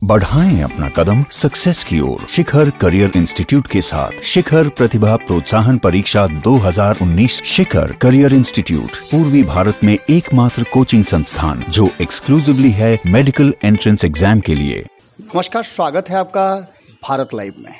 बढ़ाएं अपना कदम सक्सेस की ओर शिखर करियर इंस्टीट्यूट के साथ। शिखर प्रतिभा प्रोत्साहन परीक्षा 2019। शिखर करियर इंस्टीट्यूट पूर्वी भारत में एकमात्र कोचिंग संस्थान जो एक्सक्लूसिवली है मेडिकल एंट्रेंस एग्जाम के लिए। नमस्कार, स्वागत है आपका भारत लाइव में।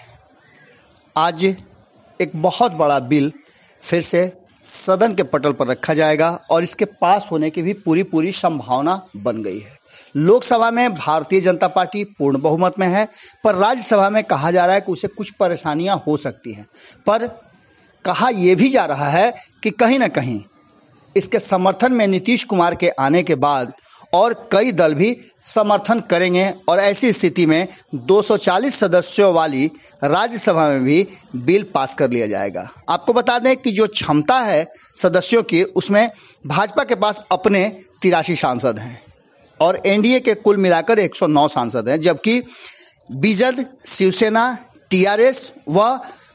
आज एक बहुत बड़ा बिल फिर से सदन के पटल पर रखा जाएगा और इसके पास होने की भी पूरी संभावना बन गई है। लोकसभा में भारतीय जनता पार्टी पूर्ण बहुमत में है, पर राज्यसभा में कहा जा रहा है कि उसे कुछ परेशानियां हो सकती हैं। पर कहा यह भी जा रहा है कि कहीं ना कहीं इसके समर्थन में नीतीश कुमार के आने के बाद और कई दल भी समर्थन करेंगे और ऐसी स्थिति में 240 सदस्यों वाली राज्यसभा में भी बिल पास कर लिया जाएगा। आपको बता दें कि जो क्षमता है सदस्यों की, उसमें भाजपा के पास अपने 83 सांसद हैं और एनडीए के कुल मिलाकर 109 सांसद हैं, जबकि बीजेड, शिवसेना, टीआरएस व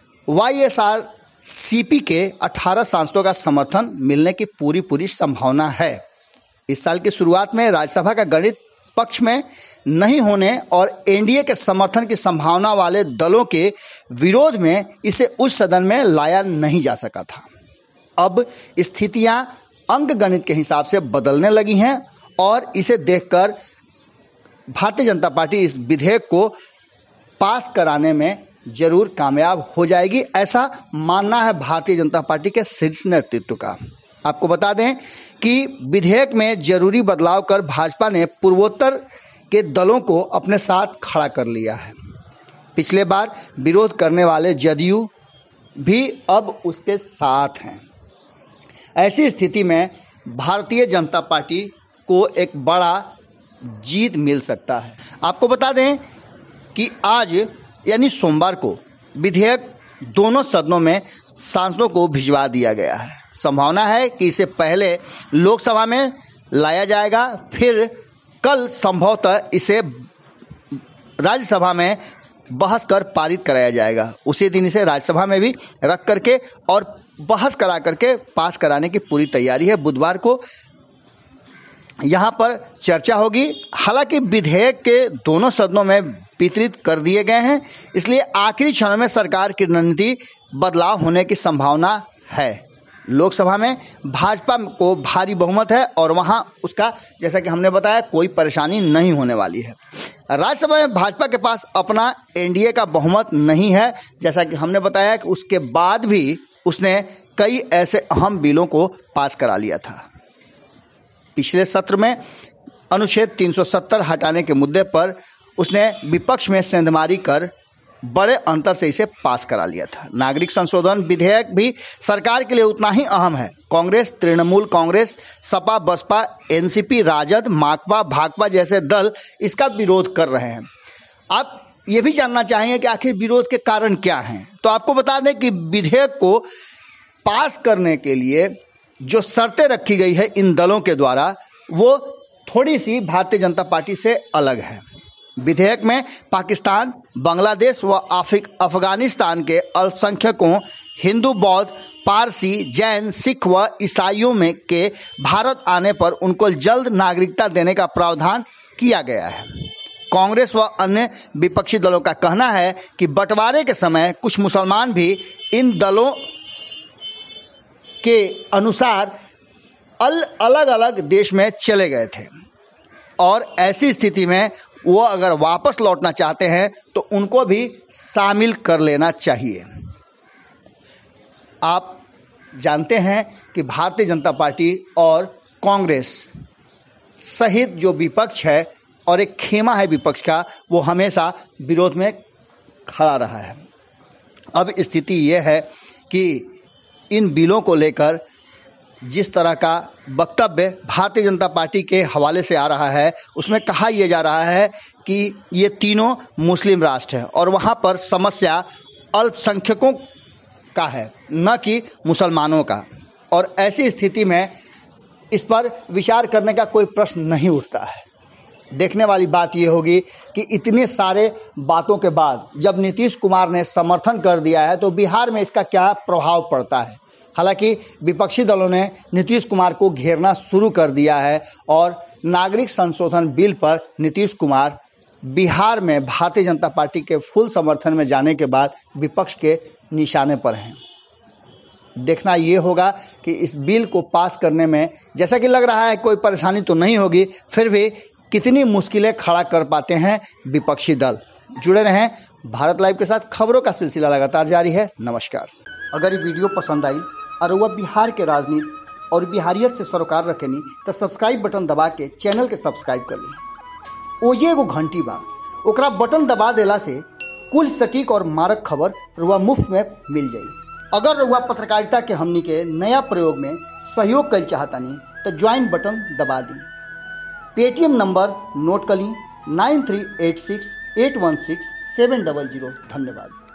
वाईएसआरसीपी के 18 सांसदों का समर्थन मिलने की पूरी संभावना है। इस साल की शुरुआत में राज्यसभा का गणित पक्ष में नहीं होने और एनडीए के समर्थन की संभावना वाले दलों के विरोध में इसे उच्च सदन में लाया नहीं जा सका था। अब स्थितियां अंक गणित के हिसाब से बदलने लगी हैं और इसे देखकर भारतीय जनता पार्टी इस विधेयक को पास कराने में जरूर कामयाब हो जाएगी, ऐसा मानना है भारतीय जनता पार्टी के शीर्ष नेतृत्व का। आपको बता दें कि विधेयक में जरूरी बदलाव कर भाजपा ने पूर्वोत्तर के दलों को अपने साथ खड़ा कर लिया है। पिछले बार विरोध करने वाले जदयू भी अब उसके साथ हैं। ऐसी स्थिति में भारतीय जनता पार्टी को एक बड़ा जीत मिल सकता है। आपको बता दें कि आज यानी सोमवार को विधेयक दोनों सदनों में सांसदों को भिजवा दिया गया है। संभावना है कि इसे पहले लोकसभा में लाया जाएगा, फिर कल संभवतः इसे राज्यसभा में बहस कर पारित कराया जाएगा। उसी दिन इसे राज्यसभा में भी रख करके और बहस करा करके पास कराने की पूरी तैयारी है। बुधवार को यहाँ पर चर्चा होगी। हालांकि विधेयक के दोनों सदनों में वितरित कर दिए गए हैं, इसलिए आखिरी क्षण में सरकार की रणनीति बदलाव होने की संभावना है। लोकसभा में भाजपा को भारी बहुमत है और वहां उसका, जैसा कि हमने बताया, कोई परेशानी नहीं होने वाली है। राज्यसभा में भाजपा के पास अपना एनडीए का बहुमत नहीं है, जैसा कि हमने बताया कि उसके बाद भी उसने कई ऐसे अहम बिलों को पास करा लिया था। पिछले सत्र में अनुच्छेद 370 हटाने के मुद्दे पर उसने विपक्ष में सेंधमारी कर बड़े अंतर से इसे पास करा लिया था। नागरिक संशोधन विधेयक भी सरकार के लिए उतना ही अहम है। कांग्रेस, तृणमूल कांग्रेस, सपा, बसपा, एनसीपी, राजद, माकपा, भाकपा जैसे दल इसका विरोध कर रहे हैं। आप ये भी जानना चाहेंगे कि आखिर विरोध के कारण क्या हैं, तो आपको बता दें कि विधेयक को पास करने के लिए जो शर्तें रखी गई है इन दलों के द्वारा, वो थोड़ी सी भारतीय जनता पार्टी से अलग है। विधेयक में पाकिस्तान, बांग्लादेश व अफगानिस्तान के अल्पसंख्यकों, हिंदू, बौद्ध, पारसी, जैन, सिख व ईसाइयों में के भारत आने पर उनको जल्द नागरिकता देने का प्रावधान किया गया है। कांग्रेस व अन्य विपक्षी दलों का कहना है कि बंटवारे के समय कुछ मुसलमान भी इन दलों के अनुसार अलग अलग देश में चले गए थे और ऐसी स्थिति में वो अगर वापस लौटना चाहते हैं तो उनको भी शामिल कर लेना चाहिए। आप जानते हैं कि भारतीय जनता पार्टी और कांग्रेस सहित जो विपक्ष है और एक खेमा है विपक्ष का, वो हमेशा विरोध में खड़ा रहा है। अब स्थिति ये है कि इन बिलों को लेकर जिस तरह का वक्तव्य भारतीय जनता पार्टी के हवाले से आ रहा है, उसमें कहा यह जा रहा है कि ये तीनों मुस्लिम राष्ट्र हैं और वहाँ पर समस्या अल्पसंख्यकों का है, न कि मुसलमानों का। और ऐसी स्थिति में इस पर विचार करने का कोई प्रश्न नहीं उठता है। देखने वाली बात यह होगी कि इतने सारे बातों के बाद जब नीतीश कुमार ने समर्थन कर दिया है तो बिहार में इसका क्या प्रभाव पड़ता है। हालांकि विपक्षी दलों ने नीतीश कुमार को घेरना शुरू कर दिया है और नागरिक संशोधन बिल पर नीतीश कुमार बिहार में भारतीय जनता पार्टी के फुल समर्थन में जाने के बाद विपक्ष के निशाने पर हैं। देखना ये होगा कि इस बिल को पास करने में जैसा कि लग रहा है कोई परेशानी तो नहीं होगी, फिर भी कितनी मुश्किलें खड़ा कर पाते हैं विपक्षी दल। जुड़े रहें भारत लाइव के साथ, खबरों का सिलसिला लगातार जारी है। नमस्कार। अगर ये वीडियो पसंद आई और वह बिहार के राजनीति और बिहारियत से सरोकार रखेनी तो सब्सक्राइब बटन दबा के चैनल के सब्सक्राइब कर ली। ओजे एगो घंटी बा, ओकरा बटन दबा देला से कुल सटीक और मारक खबर रुआ मुफ्त में मिल जाई। अगर रुआ पत्रकारिता के हमनी के नया प्रयोग में सहयोग कर चाहतानी तो ज्वाइन बटन दबा दी। पेटीएम नंबर नोट कर ली 9386816700। धन्यवाद।